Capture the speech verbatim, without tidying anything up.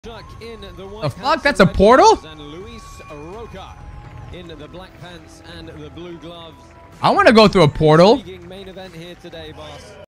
The fuck? That's a portal? In the black pants and the blue gloves. I want to go through a portal. Main event here today, boss.